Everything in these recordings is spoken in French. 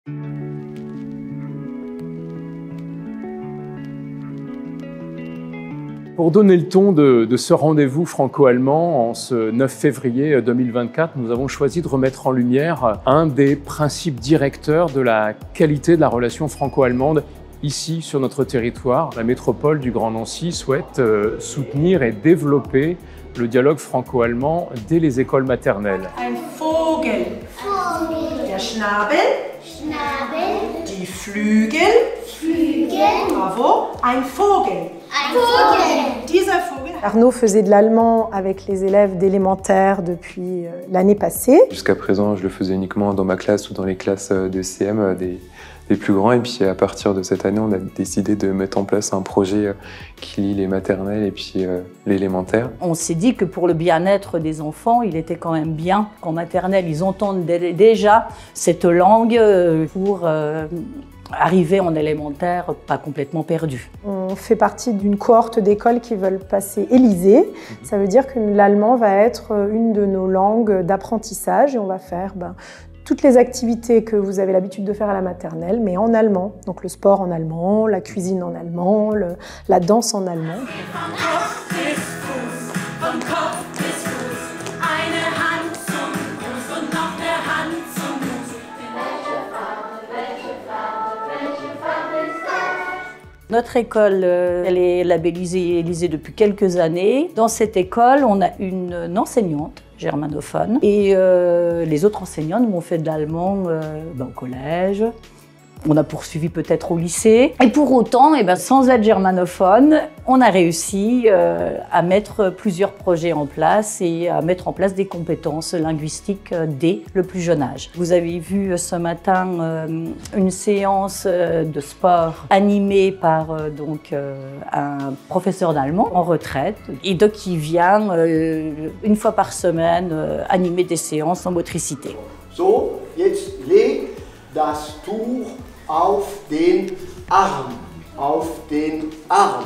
Pour donner le ton de ce rendez-vous franco-allemand, en ce 9 février 2024, nous avons choisi de remettre en lumière un des principes directeurs de la qualité de la relation franco-allemande ici sur notre territoire. La métropole du Grand Nancy souhaite soutenir et développer le dialogue franco-allemand dès les écoles maternelles. Un Vogel. Vogel. Der Schnabel. Schnabel. Die Flügel. Flügel. Bravo. Ein Vogel. Ein Vogel. Dieser Vogel. Arnaud faisait de l'allemand avec les élèves d'élémentaire depuis l'année passée. Jusqu'à présent, je le faisais uniquement dans ma classe ou dans les classes de CM des plus grands. Et puis à partir de cette année, on a décidé de mettre en place un projet qui lie les maternelles et puis l'élémentaire. On s'est dit que pour le bien-être des enfants, il était quand même bien qu'en maternelle, ils entendent déjà cette langue pour arriver en élémentaire pas complètement perdu. On fait partie d'une cohorte d'écoles qui veulent passer Élysée. Ça veut dire que l'allemand va être une de nos langues d'apprentissage et on va faire toutes les activités que vous avez l'habitude de faire à la maternelle, mais en allemand. Donc le sport en allemand, la cuisine en allemand, la danse en allemand. Notre école, elle est labellisée Élysée depuis quelques années. Dans cette école, on a une enseignante germanophone et les autres enseignants nous ont fait de l'allemand au collège. On a poursuivi peut-être au lycée. Et pour autant, sans être germanophone, on a réussi à mettre plusieurs projets en place et à mettre en place des compétences linguistiques dès le plus jeune âge. Vous avez vu ce matin une séance de sport animée par un professeur d'allemand en retraite et donc qui vient une fois par semaine animer des séances en motricité. So, jetzt leg das Tuch auf den Arm, auf den Arm.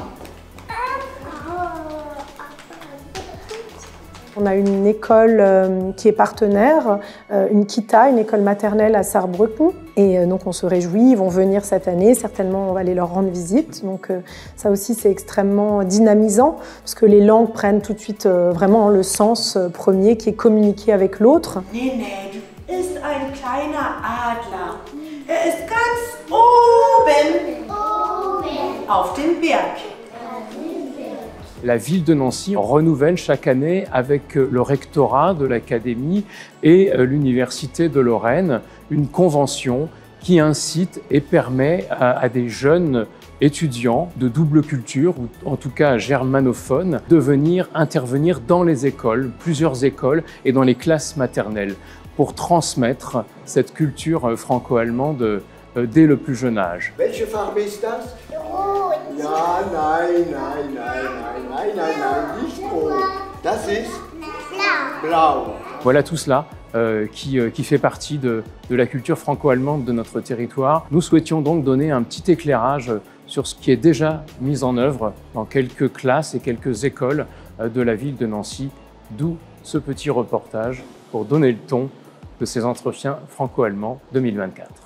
On a une école qui est partenaire, une Kita, une école maternelle à Saarbrücken. Et donc on se réjouit, ils vont venir cette année, certainement on va aller leur rendre visite. Donc ça aussi c'est extrêmement dynamisant, parce que les langues prennent tout de suite vraiment le sens premier qui est communiquer avec l'autre. Nened ist ein kleiner Adler. Ist ganz oben auf dem Berg. La ville de Nancy renouvelle chaque année avec le rectorat de l'académie et l'université de Lorraine une convention qui incite et permet à des jeunes étudiants de double culture, ou en tout cas germanophones, de venir intervenir dans les écoles, plusieurs écoles et dans les classes maternelles pour transmettre cette culture franco-allemande dès le plus jeune âge. Welche Farbe ist das? Rot. Ja, nein, nicht rot. Das ist blau. Voilà tout cela qui fait partie de la culture franco-allemande de notre territoire. Nous souhaitions donc donner un petit éclairage sur ce qui est déjà mis en œuvre dans quelques classes et quelques écoles de la ville de Nancy, d'où ce petit reportage pour donner le ton de ces entretiens franco-allemands 2024.